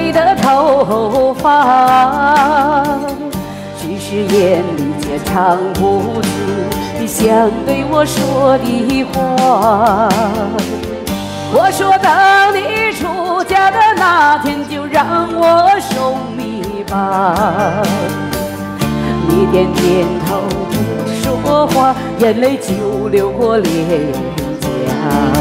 黑的头发，只是眼里却藏不住你想对我说的话。我说等你出嫁的那天，就让我守密吧。你点点头不说话，眼泪就流过脸颊。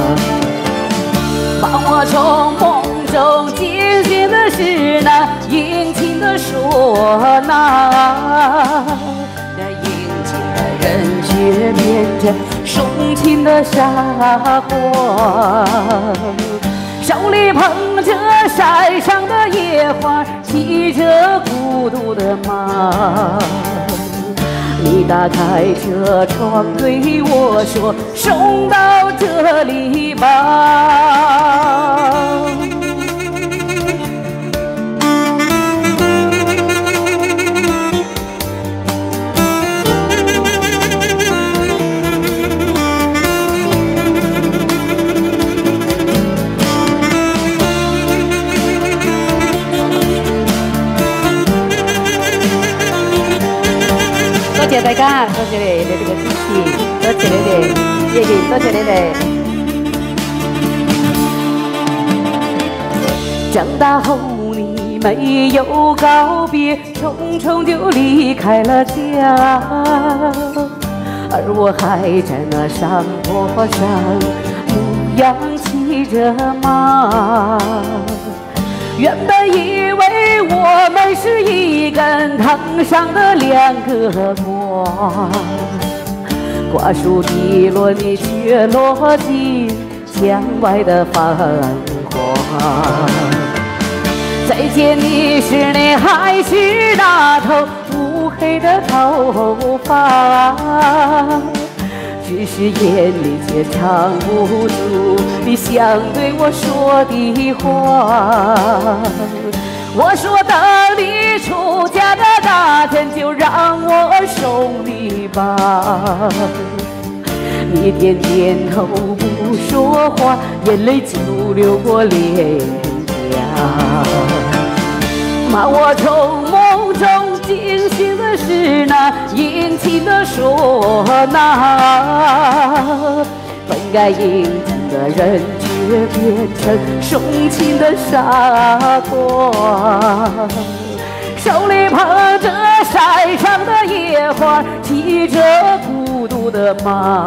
把我从梦中惊醒的是那殷勤的唢呐，那殷勤的人却变成送情的傻瓜。手里捧着山上的野花，骑着孤独的马。你打开车窗对我说：“送到这里吧。”多謝大家，多謝你哋嘅支持，多謝你哋，爺爺，多謝你哋。長大後你沒有告別，匆匆就離開了家，而我還在那山坡上牧羊騎着馬。原本以為我們是一根藤上的兩個瓜，瓜熟蒂落，你卻落進牆外的繁華。再見你時，你還是那頭烏黑的頭髮，只是眼裡卻藏不住你想對我說的話。我說等你出嫁的那天，就讓我守你吧。你點點頭不說話，眼淚就流過臉頰。把我從夢中驚醒的是那殷勤的唢呐，本該殷勤的人卻變成送情的傻瓜。手裡捧着山上的野花，騎着孤獨的馬。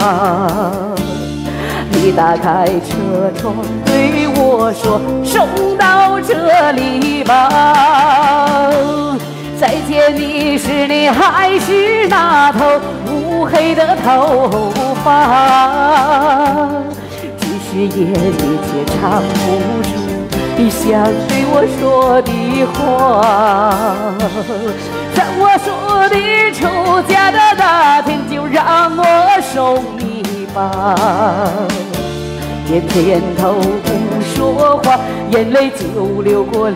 你打開車窗對我說：“送到這裡吧。”再見你時，你還是那頭烏黑的頭髮，只是眼裡卻藏不住你想對我說的話。在我說你出嫁的那天，就讓我守你吧。點點頭不說話，眼淚就流過臉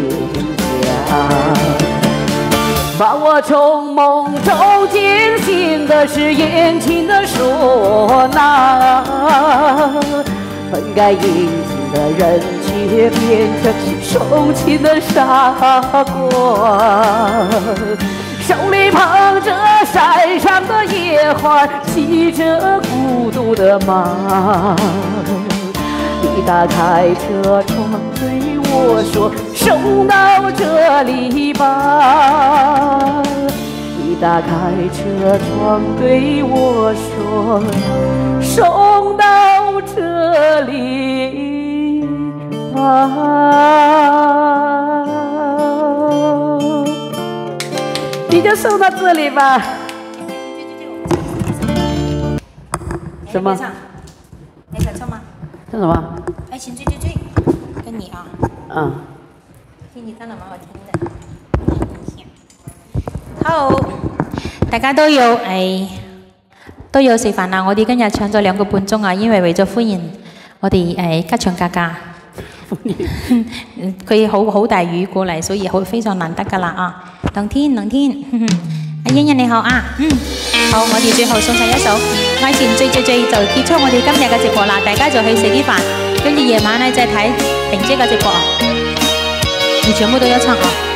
頰。把我從夢中驚醒的是殷勤的唢呐，本該殷勤的人卻變成送情的傻瓜。手裡捧着山上的野花，騎着孤獨的馬。你打開車窗對我說：“送到這裡吧。”你打開車窗對我說：“送到這裡吧。”你就送到這裡吧。什麼？ 你想唱嗎？ 唱什麼？ 愛情追追追，跟你啊。 嗯。 聽你唱得蠻好聽的。Hello， 大家都有食飯啦！我哋今日唱咗2個半鐘啊，因為咗歡迎我哋吉祥格格。佢好大雨過嚟，所以非常難得噶啦啊！冷天，阿欣欣你好啊，好，我哋最後送上一首《愛情追追追》就結束我哋今日嘅直播啦，大家就去食啲飯，跟住夜晚咧就睇萍姐嘅直播。 你全部都要唱啊。